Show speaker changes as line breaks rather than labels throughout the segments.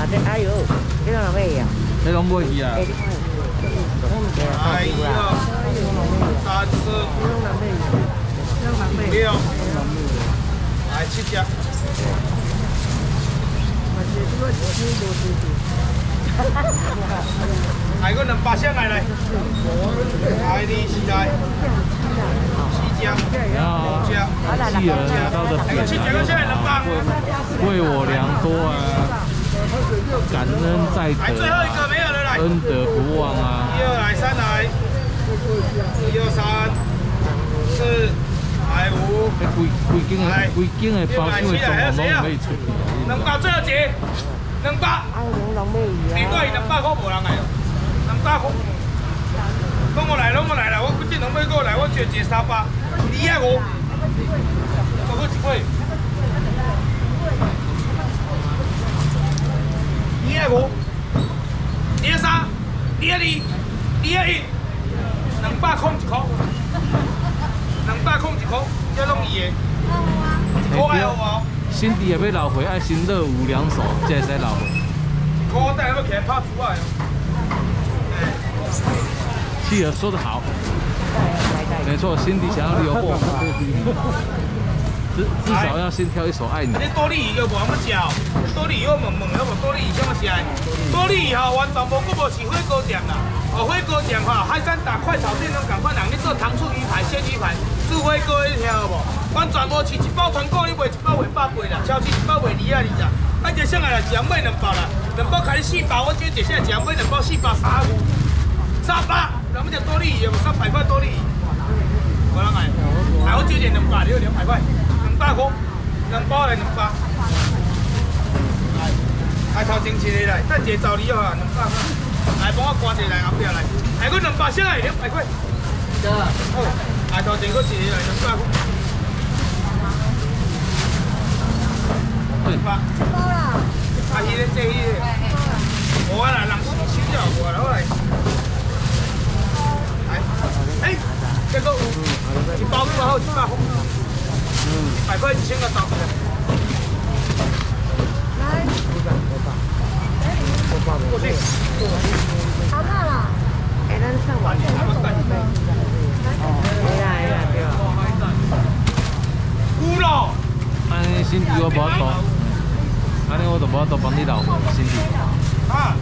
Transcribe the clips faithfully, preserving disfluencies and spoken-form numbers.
啊，这哎呦，这个咩呀？
这拢买去啊？
哎呀，三四五六，来七只。来个两百箱来来，来你是来四只，五只，
企鹅拿到的
来个七只个现在两百。
为我良多啊，感恩在
来最后一个没有了来，
恩德不忘啊。
一二来三来，一二三四来五，
规规间的规间的包厢的装潢拢可以出去。
两百最后一个，两百。你对两百块无人来哦，两百块。拢我来，拢我来啦！我这两尾过来，我就一三百，二啊五，再过一尾，二啊五，二啊三，二啊二，二啊一，两百空一块，两百空一块，这拢伊的，一块爱好无？
新地也要留回，爱新乐有两手，才会使留回。
一块等下要起来拍出来哦。
企鹅说得好，没错，新地想要留货，至至少要先挑一手爱你。
你多利鱼又无怎么食？多利鱼我问问，好无？多利鱼怎么食？多利鱼吼完全无，佫无是火锅店啦。哦，火锅店吼，海产打快炒店拢共款人，你做糖醋鱼排、鲜鱼排、煮火锅迄条无？完全无是一包团购，你卖一包卖百八啦，超市一包卖二啊二十。啊，一箱来啦，一人买两包啦，两包开你四包，我叫一箱一人买两包四包三五，三百。咱们叫多利鱼，三百块多利鱼，无人爱。来，我招一两百，你要两百块，两百块，两包来两百。来，来头前一个来，等一个走你好啊，两百块。来，帮我关一个来，后壁来。来，我两百箱来，两百块。好，来头前佫一个来，两百块。两百。包啦。啊，迄个这迄个。无啊啦，人收收了无啦，我来。哎，这个有一包多好，一百块，一百块一千个包。来，过去。好大了。哎，咱上网。哎呀，对啊。有咯。
安尼新地我无法度，安尼我就无法度帮你留新地。
啊。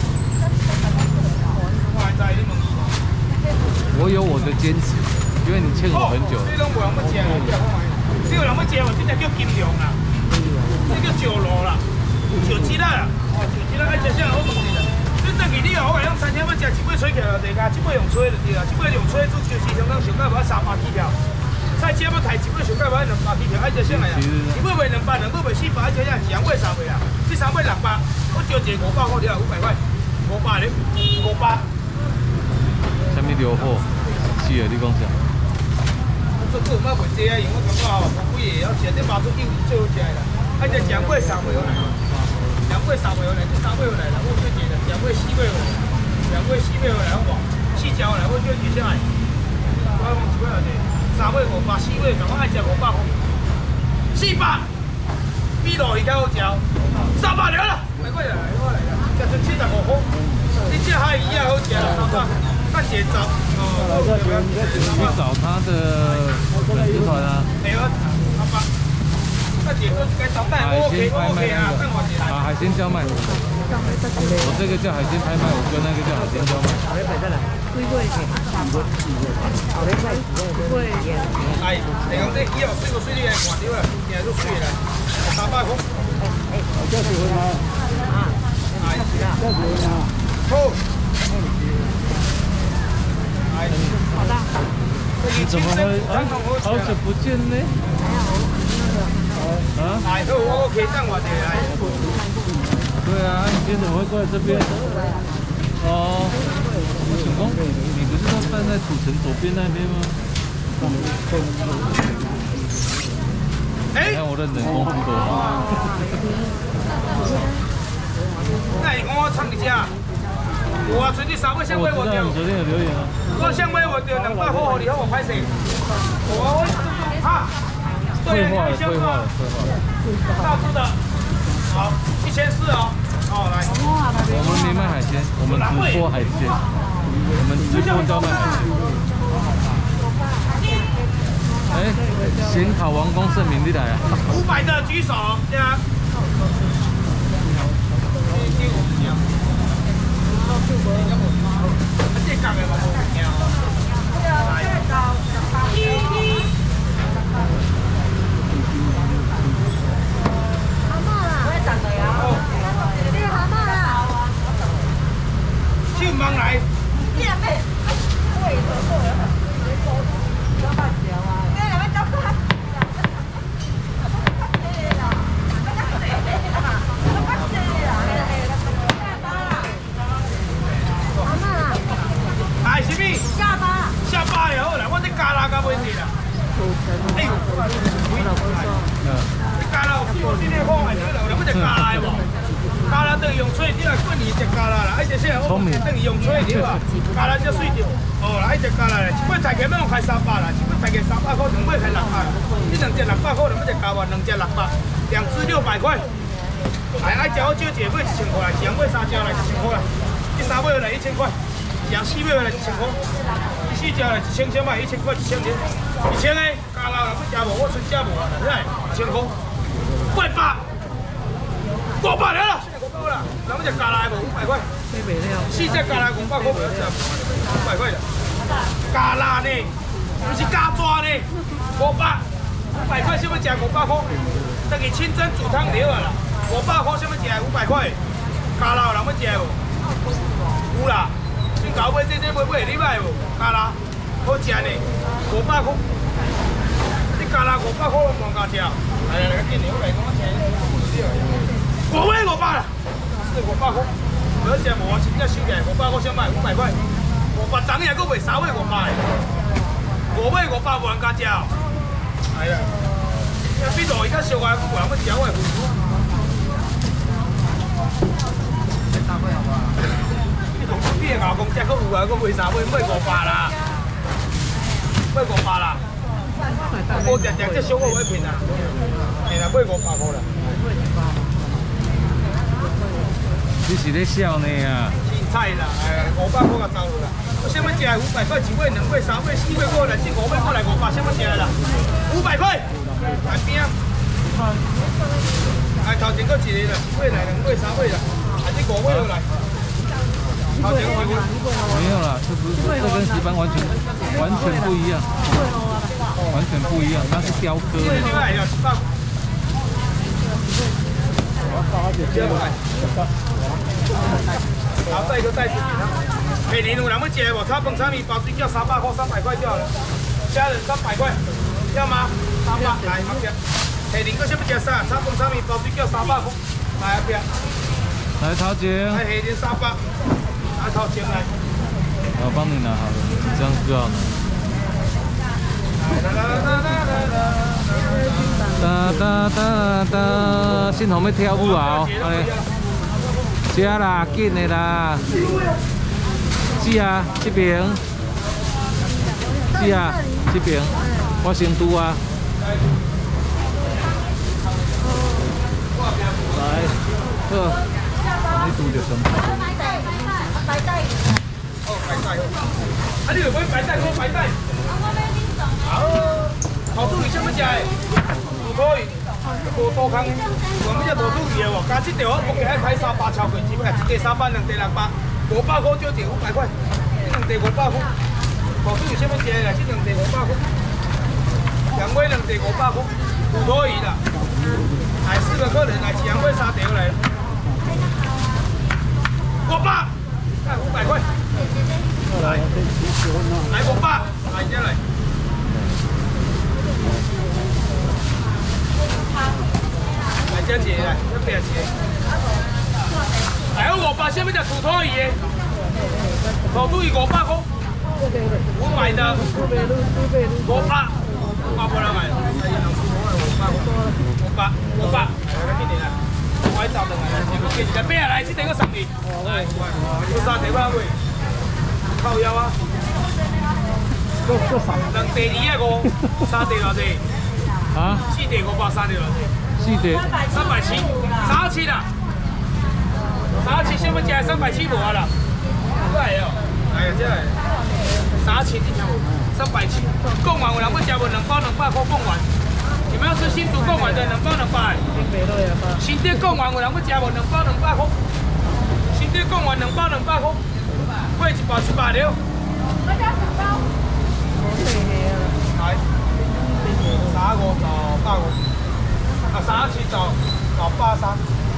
我还在你问。
我有我的坚持，因为你欠我很久了。
这拢无人要食，这有人要食哦，这只叫金龙啦，这叫酒螺啦，酒鸡啦，哦，酒鸡啦，爱食啥我问你啦。你等于你哦，我来用餐厅要食一尾吹起来就对啦，一尾用吹就对啦，一尾用吹做就是相当上到要三百起跳。菜鸡要抬一尾上到要两百起跳，爱食啥来啊？一尾卖两百，两尾卖四百，爱食啥？是人尾三尾啦，这三尾六百，我招一个五百块了，五百块，五百咧，五百。
啥物留货？是啊，你讲啥？
我做做卖袂济啊，因为我感觉吼，讲几个要食这麻薯饼最好食啦。啊，这两尾三尾好来，两尾三尾好来，这三尾好来啦，我最济啦，两尾四尾好来，两尾四尾好来，好无？四条好来，我叫几箱来？我讲一尾好济，三尾五百，四尾，我爱食五百块，四百，比路鱼较好食，三百了啦，来过来，来过来，食出七十五块，你这海鱼也好食啦，三百。看节奏哦，
去找他的粉丝团啊。
对啊，好吧。看节奏该找带我 OK OK 啊，看我节奏。
啊，海鲜叫卖。我这个叫海鲜拍卖，我跟那个叫海鲜叫卖。
好嘞，摆这来。贵贵些，好嘞，快贵些。
哎，你讲这以后水果水你来看掉啦，现在都水啦，三百块。哎，我叫几位啊？啊，哎，叫几位啊？好。
好的。
你怎么会啊？好久不见呢。啊？
哎，好，我 OK，等我一下来。
对啊，你今天怎么会过来这边？哦，我想讲，你不是说站在土城左边那边吗？
哎，
你看我的人功夫多好。
那你讲我唱一下。有啊，存去三尾香尾我掉。
我昨天有留言啊。
我香尾我掉两百块，好你好我拍摄。我我哈。
退化了，退化了，退化了。
大只的，好，一千四哦。 哦，来。
我们没卖海鲜，我们直播海鲜，我们直播叫卖海鲜。哎，咸烤王公盛明你来啊！
五百的举手，对啊。这讲的嘛，手忙来。哎，什么？下巴。下巴就好啦，我这加拉加袂济啦。哎呦，你加拉有几好？今天好哎，你有两要食加拉无？加拉等于用吹，你来滚你食加拉啦，哎，这些我等于用吹对吧？加拉才水着。哦，来食加拉咧，一杯菜价要用开三百啦，一杯菜价三百块，两杯开六百。你两只六百块，两要食加完，两只六百，两只六百块。哎，爱食好少一个买一千块，是人买三只来一千块啦，第三买来一千块。两四尾来一千块，第四只来一千千买一千块一千零，一千个加啦，要食无我剩食无啊，来一千块，八百，五百了啦，现在五百啦，咱们只加啦无五百块，四只加啦五百块不要食，五百块啦，加啦呢，不是加抓呢，五百，五百块想要食五百块，等于清蒸煮汤了啦，五百块想要食五百块，加啦有人要食无？有啦。你搞买这这买买，你买无？加拉好食呢，五百块。你加拉五百块，我望加吃。来来来，紧点，我来讲我吃。五买五百啦，这五百块。不要食无啊，真正收起来五百块想买五百块。五百昨日还佫卖三尾五百的，五尾五百无人加吃哦。哎呀，要比路伊较俗啊，无人要吃我的。大尾好不好？你个牛公只佫有啊，佫卖三尾，卖五百啦，卖五百啦。无定定这小我会骗啊，嘿啦，卖五百块啦。
你是咧笑呢啊？
青菜啦，哎，五百块就走了啦。我想要食五百块，一尾、两尾、三尾、四尾过来，这五尾过来五百，想要食啦。五百块，来边啊！哎，头前佫一个啦，一尾来，两尾、三尾啦，啊，这五尾落来。没
有啦，这不这跟石斑完全完全不一样，完全不一样，那是雕刻的。好，再一个袋子。每年有人要吃无？炒饭、炒面、包水饺三百块，三百块就好了。虾仁三百块，要吗？三百，来旁边。每年个想要吃啥？炒饭、炒面、包水饺三百块，来那边。来陶姐。来黑年三百。拿头前来，我帮你拿好了，你这样就好了。哒哒哒哒，信宏要跳舞啊！哎，吃啦，紧的啦。是啊，这边。是啊，这边。我先拄啊。来，好，你拄着什么？白带。哦，白带哦。啊，你有买白带？我白带。好，土豆鱼什么食的？土豆鱼，无多空。我们只土豆鱼的哦，加这条我目前爱开三百超过，只不过一地三百，两地六百，五百块就值五百块。这两地五百块。土豆鱼什么食的？这两地五百块。两尾两地五百块，土豆鱼啦。来四个客人，来两尾三条来。五百。来五百块，来，来五百，来这来，来这几来，这边几，来五百，下面就土豆鱼的，土豆鱼五百块，五百的，五百，五百不能买，五百，五百，来这里来。我找等来，给你个边来，这点个生意，来，这三地包位，靠腰啊，够够三，两地二个五，三地偌济？啊？四地五百，三地偌济？四地三百七，三七啦。
要食三百七无啊啦。来哦，哎呀，这来。三千，三百七。贡丸有人要食无？两包两百块贡丸。你们要吃新竹贡丸的，两包两百。新店贡丸有人要食无？两包两百块。新店贡丸两包两百块。贵一包一百了。我加十包。来，三五到百五，啊三七到到百三。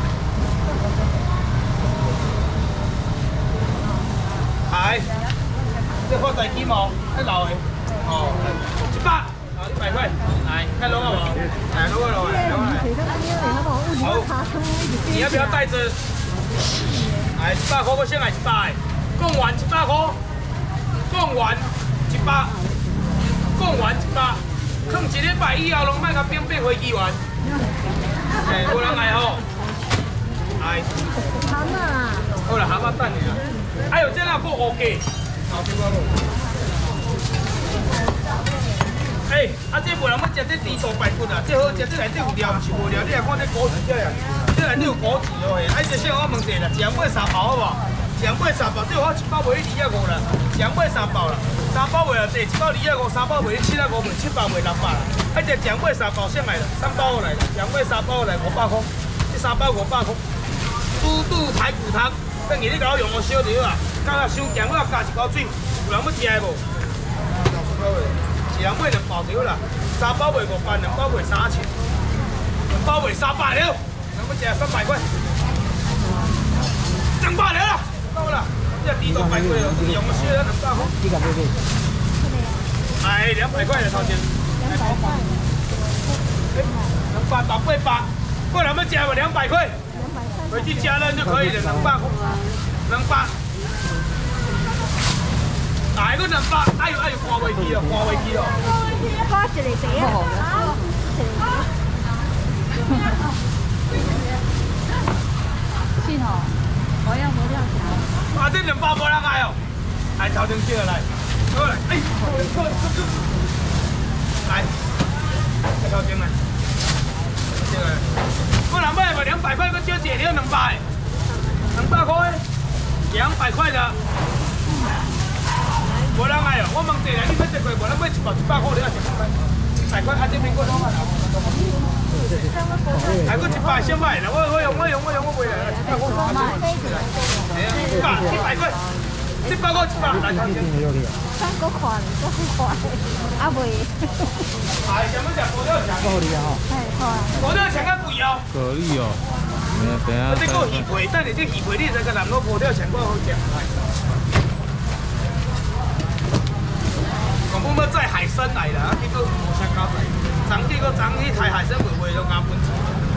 来，这放在鸡毛，太老的，哦，一百，好一百块，来，看落了无？来落了，来落了。好，你要不要带着？来，一百块，我先来一百。贡丸一百块，贡丸一百，贡丸一百，放一礼拜以后，拢卖甲变变飞机丸。哎，无人来吼，来。蛤蟆。好啦，蛤蟆等你啊。还有这样过 OK。好，听我路。哎，啊，这无人要食这猪肚排骨啊，这好食，这内底有料，毋是无料。你来看这果子这样，这内底有果子哦嘿。啊，这先我问一下啦，一人买三包好无？一人买三包，这我一包卖二啊五啦，一人买三包啦，三包卖啊济，一包二啊五，三包卖七啊五，卖七包卖六百啦。啊，这一人买三包先来啦，三包来啦，一人买三包来五百块，这三包五百块。猪肚排骨汤，等下你甲我用我烧着啊，加啊伤咸，我加一包水，有人要食的无？一人买两包着啦，三包卖五百，两包卖三千，两包卖三百了，人要食三百块，两百了啦，够啦，这猪肚排骨用我烧了两百块。几个妹妹？哎，两百块的头前。两百块。两百十八百，过来要食无？两百块。回去加热就可以了，两百块，两百。来个两百，哎呦哎呦，挂飞机哦，挂飞机哦。挂一个地啊！信号，我要无了条。啊，这两百无人来哦，来头前接来，过来，哎，来，头前来，接来。我人买嘛两百块，我少一个了两百，两百块，两百块的。无人来哦，我问一下，你要一块，无人买一包一百块，你要一百块，一百块，啊这边过两百啦。还佫一百先买啦，我我用我用我用我买来，一百块，哎呀，一百一百块，一百块一百来头前。三个款，三个款，啊袂。哎，想要食锅料肠？好哩啊吼。哎，好啊。锅料肠较贵哦。可以哦。啊，这个鱼皮，等下这鱼皮你再甲南螺锅料肠我好食。我们要载海参来啦，结果无啥交代。昨结果昨去抬海参卖卖到牙本钱。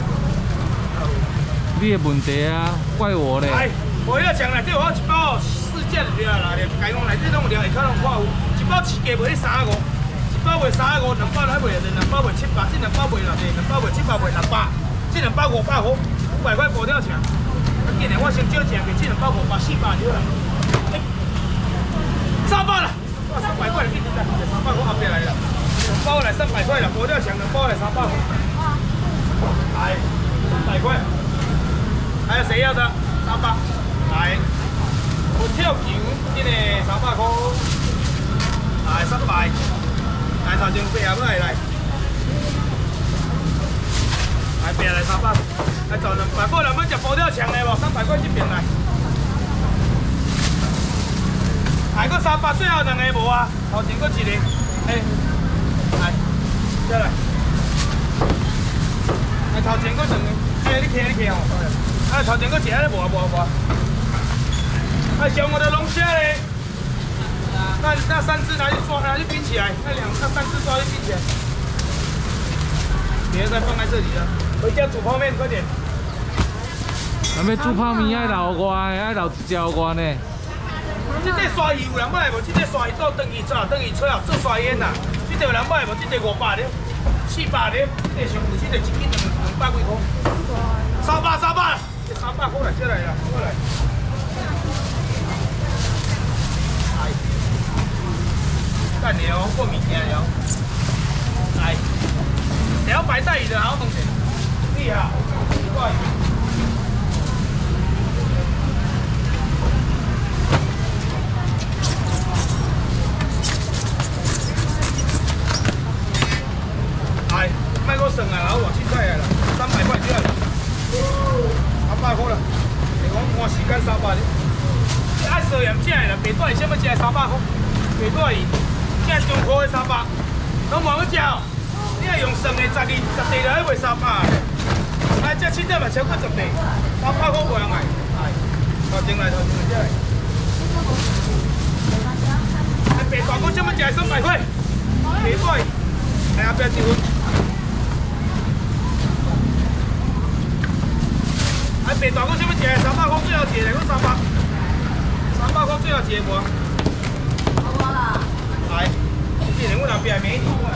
你的问题啊，怪我咧。哎，锅料肠内底有一包四件料啦，连家公内底拢有料，下骹拢看有。一包市价卖三五，一包卖三五，两包来卖两包卖七百，这两包卖六百，两包卖七百卖六百，这两包五百块，五百块锅料肠。啊，今年我先少食个，这两包五百四百了啦。三百啦。三百块，你三百块后边来了，两包来三百块了，锅料肠两包来三百块，来三百块，还有谁要的？三百，来，我跳球，这个三百块，来三百，来头前八啊，来来，来八来三百，来做两百，过来要食锅料肠的无？三百块这边来。来个三百，最后两个无啊，头前个一个，哎，来，再来，来头前个两个，哎，你听你听哦，哎，头前个一个无啊无啊无啊，哎，上我的龙虾嘞，那那三只拿去抓，拿去冰起来，那两那三只抓去冰起来，别再放在这里了，回家煮泡面快点。咱要煮泡面爱留外，爱留一条外呢。这块刷鱼有人买无？这块刷鱼到等于做，等于吹啊做刷烟呐。这块有人买无？这块五百了，四百了，这块上贵，这块一斤两两百几块。三百三百，这三百块来，这来啦，过来。来，干了，过敏件了。来，只要白带鱼的好东西，厉害，挂鱼。 百块啦。你讲换时间三百哩，爱烧盐正的啦，白带什么只三百块，白带正中块的三百，拢无要食哦。你要用算的十二十地就要卖三百的，来这七点嘛超过十地，三百块无人爱。哎，头前来头前来，这白大哥什么只三百块，白带，哎后壁一份。 哎，白大哥什么一个？三百块最后一个，搁三百，三百块最后一个无？好无啦？来，这个我那边美女过来。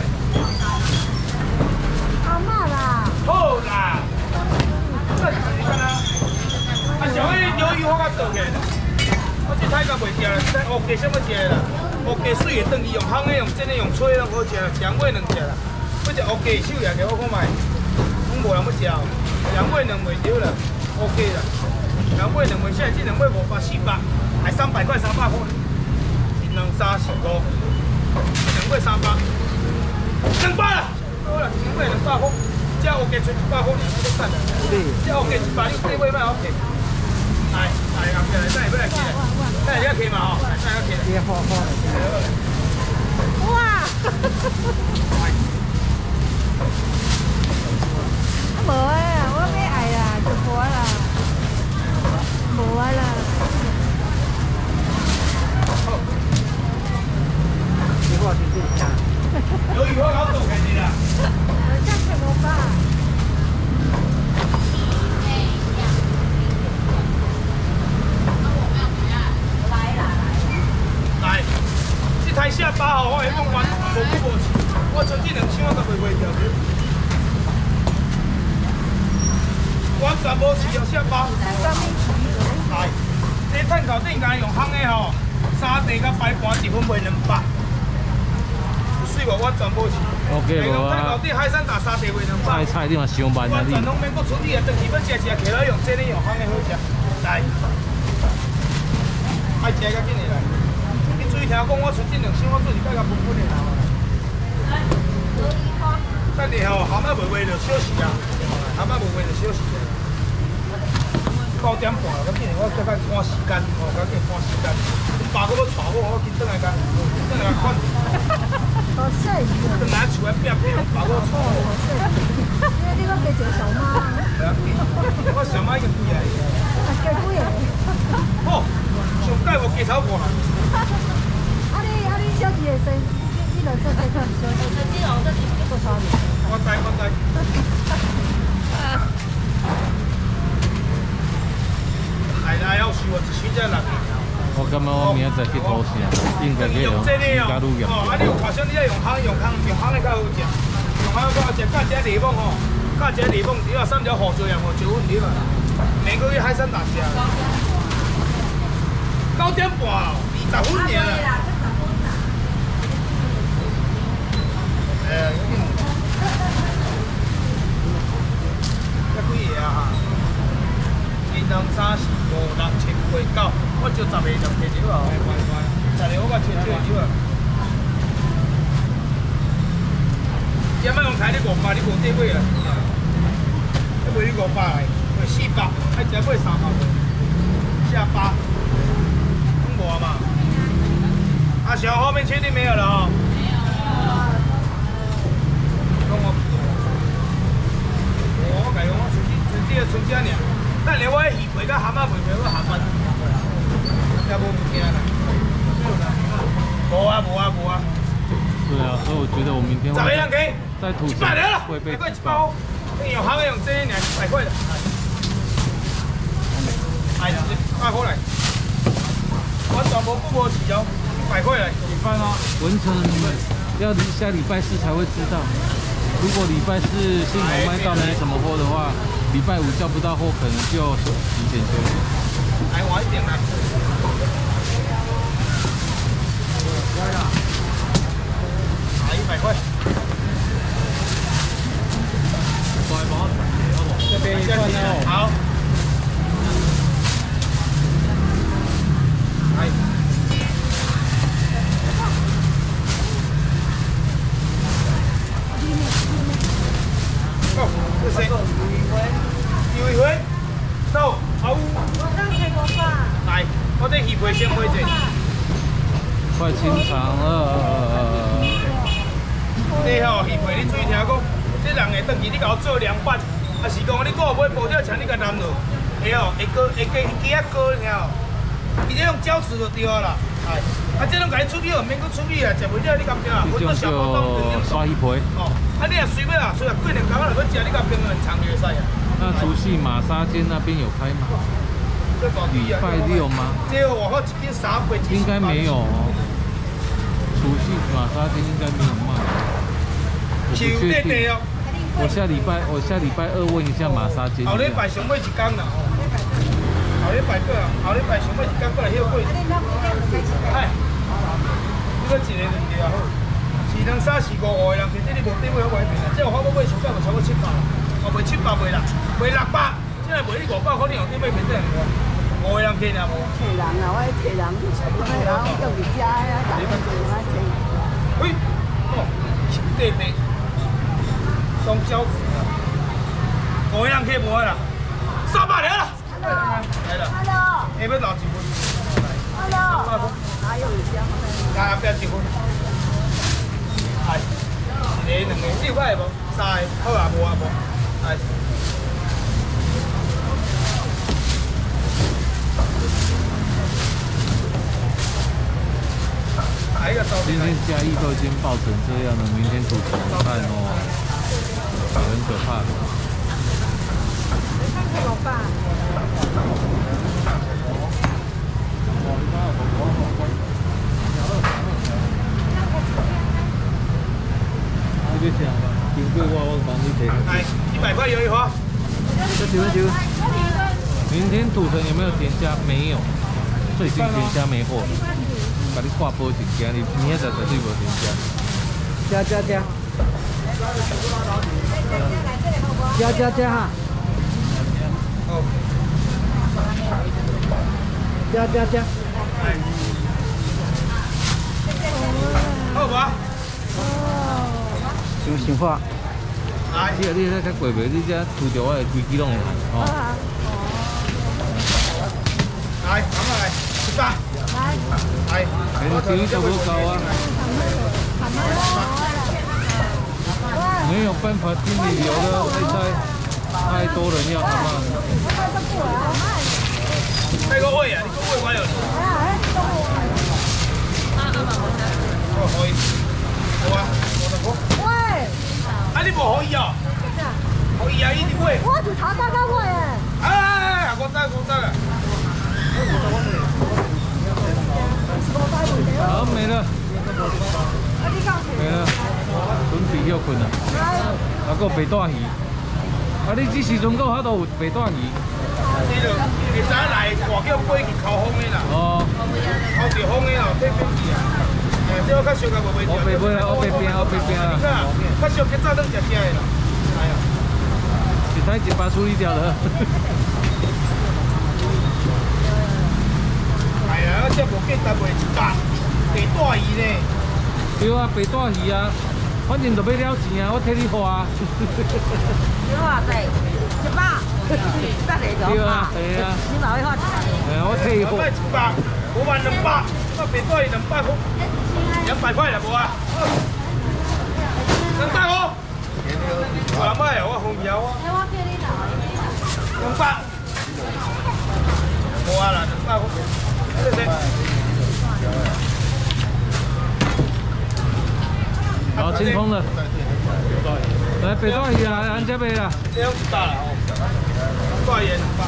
阿妈啦。
好啦。这是干呐？啊，像迄鱿鱼我较做起来啦。我这太甲袂食啦，这乌鸡什么食啦？乌鸡水的，等于用烘的、用蒸的、用吹的拢好食啦，两尾两只啦。我只乌鸡手也给我看卖，拢无人要食，两尾两袂着啦。 OK 啦，两尾两尾，现在这两尾五百四百，还三百块三百块，一两三四五，两尾三百，两百啦，好啦，两尾两百块，这 OK 出一百块，你都看啦，这 OK 一百，你这尾卖 OK， 来来后壁来，再来来起来，再来起嘛吼，再来起来，别好好来，
哇！无诶，我要爱啦，就无啦，无啊啦。
你话听这下，
有以后搞走开你啦。
这样怎么办？来啦来。
来，这台下巴吼，我会讲完无久无去，我存这两千我都卖袂掉。 完全无饲哦，下巴。来，这炭烤顶间用烘的吼，三地甲白盘一份卖两百，有水无？完全无饲。
OK 无啊。
炭烤顶海产大三地卖两百。
菜菜你嘛上慢啊你。
完全拢免搁处理啊，当时要食食，起来用这里用烘的好食。来，爱食较紧的来。你注意听讲，我存这两箱，我做是甲甲分分的啦。等下吼，蛤蟆卖卖就小时啊，蛤蟆卖卖就小时啊。 九点半了，咁今日我再赶赶时间，哦，赶紧赶时间。爸搁要带我，我紧转来甲，转来甲看。
好细个。
转来厝内拼拼，爸搁带我。
因为你个加一个小妈。
係啊，我上晚已經幾啊？
啊，加幾個？
好，上屆我幾頭過啦。
啊你啊你小弟會生，你你就做這個小弟。我知我這是一個小弟。
我知我知。係啦，有時我一時只人。
我感覺我明仔載去偷吃，應該可以用加入鹽。
哦，啊你有看上你要用烘用烘用烘的較好食，用烘較好食，加一個檸檬吼，加一個檸檬，只要三條紅椒鹽和椒粉條啊，每個月海產大隻。九點半，二十分爾啦。誒，一幾嘢啊哈？一兩三四五六七八九，我就十個就摕咗啊！十個我摕少咗啊！一蚊用睇你五百，你無地位啊！一賣你五百嚟，賣四百，一隻賣三百，下八，中國嘛？阿小後面確定沒有了啊？沒有了。跟我，我改用我存存這個存這樣。 但你我魚皮甲蛤蟆皮皮我鹹翻，也無物件啦。無啊無啊無啊。
对啊，所以我觉得我明天
十個人給，
在土
一百了啦，
会被
一百一包，用行的用这两百块的，哎呀，一百块来，我全部不无钱哦，一百块来，一百哦。
文成要下礼拜四才会知道，如果礼拜四幸好卖到没什么货的话。 礼拜五叫不到货，可能就提前休息。
来晚一点来。打一百块。这边一份哦。好。来。哦，这谁？ 有一回，走。 皮先花者。
快清场了。
这吼鱼皮你注意听讲，这人会转去你甲我做凉拌，啊是讲你搁有买布料请你甲揽落，会吼会高会加会加啊高，听吼。伊这用胶匙就对啊啦，哎，啊这种甲你处理好，免搁处理啊，食袂了你敢听啊？
这种就刷鱼皮。
哦，啊你若随便啊，随便过两工啊，就要食，你甲冰冷藏就会使啊。
那除夕马沙街那边有开吗？礼拜六吗？
这我好一斤三百。
应该没有哦。除夕马沙街应该没有卖。我不确定。我下礼拜我下礼拜二问一下马沙街。
后礼拜上尾一天啦。后礼拜过啊，后礼拜上尾一天过来休过。哎，你搁一个两个好，四两三四五五个人，其实你无底买好买平啦。这有法我买上价就超过七百啦，哦卖七百卖啦，卖六百，这卖你五百，可能用底买平等。五个人去啦无？找人啊，我找人，找人叫你家呀，大家做啊找。喂，哦，对对，双饺子啊，五个人去无啦，三百了啦。来了。Hello。下要留一份。Hello。还有一箱。加边一份。哎，一个两个，你有买无？三个，好啊，无啊无。哎。
今天嘉义都已经爆成这样了，明天赌怎么办哦？也很可怕的。
看老爸。
你要啥吧？经过我，我帮你提。
来，一百块有一盒。
这请问请问，明天赌城有没有甜虾？没有，最近甜虾没货。把你挂保证，今日明仔载绝对无甜虾。加加加。加加加哈。
好。
加加加。
好无？
想想法。
来，
你你咧较贵袂？你遮拄着我的规矩拢会哦。
来，慢慢来，一百。来。来。
人情都不高啊。没有办法听你聊的，太太太多人要好吗？
那个位啊，你个位我有。哦，可以。好啊，我的锅。喂。啊，你无可以哦。可以啊，伊伫位。
我就头家到位诶。
哎，我知我知啦。
好，没了。没了。准备休困啦。啊，个白带鱼。啊，你这时阵个还都有白带鱼。
你就你早来外叫飞去扣风的啦。哦。扣着风的哦，这飞机啊。哎，这我较少甲无买着。我白买啦，我白拼，我白拼啦。较少较早拢食食的啦。哎呀，
一台一把处理掉了。
哎呀，这无计单卖一百，白带鱼呢？
对啊，白带鱼啊，反正就要了钱啊，我替你花。
几偌济？一百，一百来
对啊，对啊。
你嘛要花钱？
哎，我替你花。
卖一百，五万两百，那白带鱼两百块，两百块啦无啊？两百五。我人买啊，我红标啊。两百。无啊啦，两百块。
好，清空了。来，白带鱼啊，咱这边啦。
这样一百啦，哦。带盐两百。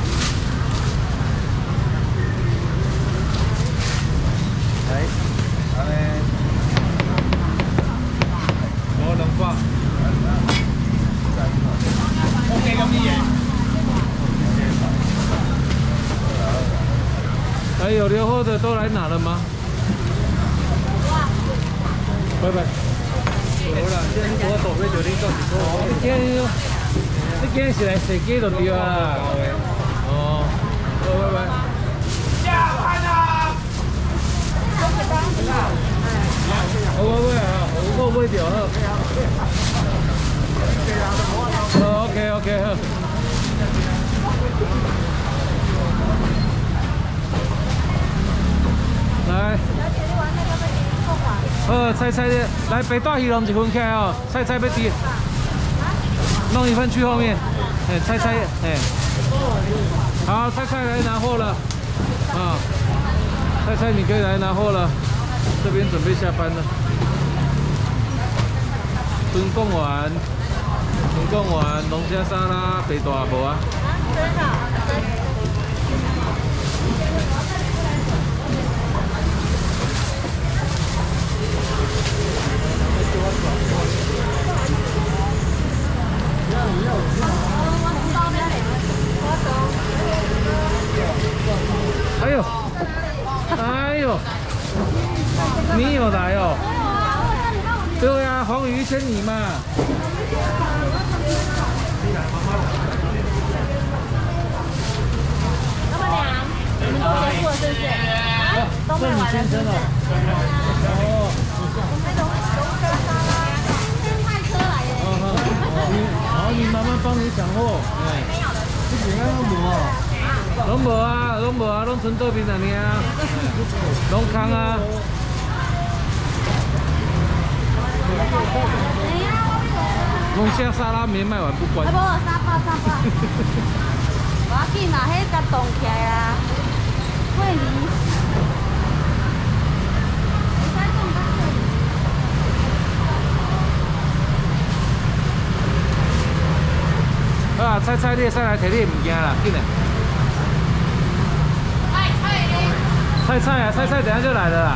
来，安尼。我两百。
OK，咁啲嘢。
还有留后的都来拿了吗？拜拜。好啦，我大尾就你到时做。你今你今是来设计就对啦。哦，好，拜拜。
下班啦！
好，我买啊，我买掉好。好 ，OK OK 好。 呃，菜菜的，来北大鱼龙一分开哦，菜菜要滴，弄一份去后面。哎，菜菜，哎，好，菜菜来拿货了，啊，菜菜你可以来拿货了，这边准备下班了。春贡丸，春贡丸，龙虾沙拉，北大无啊？
真的。
哎呦，哎呦，你有来哦？对啊，黄鱼千里嘛。
老板娘，你们都结束了是不是？啊，都卖完了是不是？
哦。
那种龙虾沙拉，先派车来耶。
你好，你妈妈帮你抢货。哎，这几个都无哦。拢无啊，拢无啊，拢剩倒边安尼啊，拢空啊。龙虾沙拉没卖完不关。
啊无，沙包沙包。我要紧啊，迄甲冻起来啊，桂林。
啊，菜菜你上来摕你的物件啦，紧嘞。菜菜啊，菜菜等下就来了啦。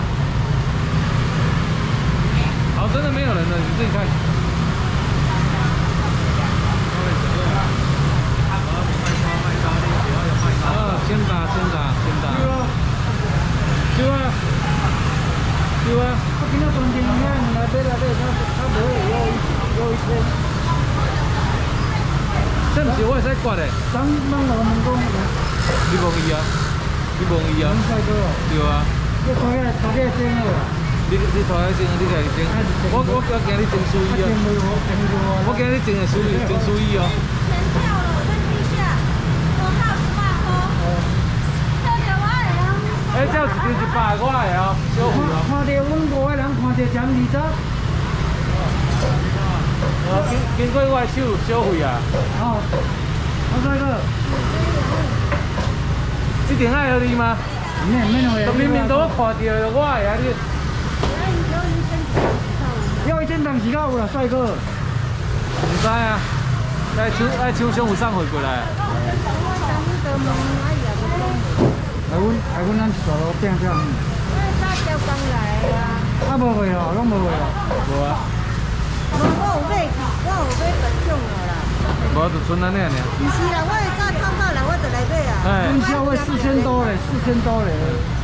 好，真的没有人了，你自己看。啊，先打，先打，先打。收啊！收啊！
我今仔中间遐来买来买，他他无有有一天。
这不是我会使刮的。
当当我们讲，
你问伊啊？你问伊啊？
帅哥哦。
对啊。
你头个头个整好啦。
你你头下整，你家己整。我我我惊你整输伊哦。我惊你整的输伊，整输伊哦。
全跳了，我再听一下。多少十万块？跳着我的人。
哎，这一张一百我的哦，小费哦。
看到阮五个人看到减二十。
哦，经经过我的手小费啊。
哦。我帅哥。
这顶爱合你吗？
免免了。
都明明都我看到我的啊，你。
要一千档几高有啦，帅哥。
唔知啊，爱抢爱抢商有送货过来。
来阮来阮咱坐路拼拼。
大雕刚来啊。
啊无会哦，拢无会哦。
无啊。
我有买去，我有买白种了啦。
无就剩安尼尔。
不是啦，我会早透早来，我就来买啊。
哎。
中销会四千多嘞，四千多嘞。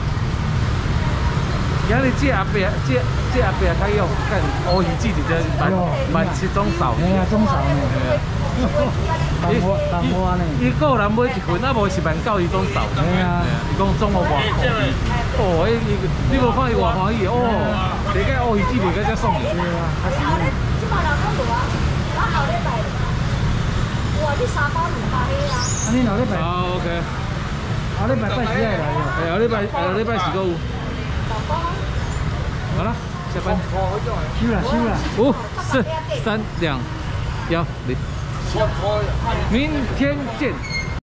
今日这后壁，这这后壁较用，干乌鱼子直接蛮蛮七种扫。
哎呀，种扫呢。淡薄淡薄呢。
伊个人买一份，啊无是万九伊种扫。
哎呀。
伊讲种我偌欢喜，哦，伊你无看伊偌欢喜哦，这个乌鱼子这个才爽的。
对啊，还是。
这把两个有啊，我后礼拜，我去沙包两百个啊。
啊，你后礼拜？
好 OK。
后礼拜拜时爱来哟。
哎，后礼拜后礼拜是个有。好了，下班。
收了收了。
五、四、三、两、幺、零。明天见。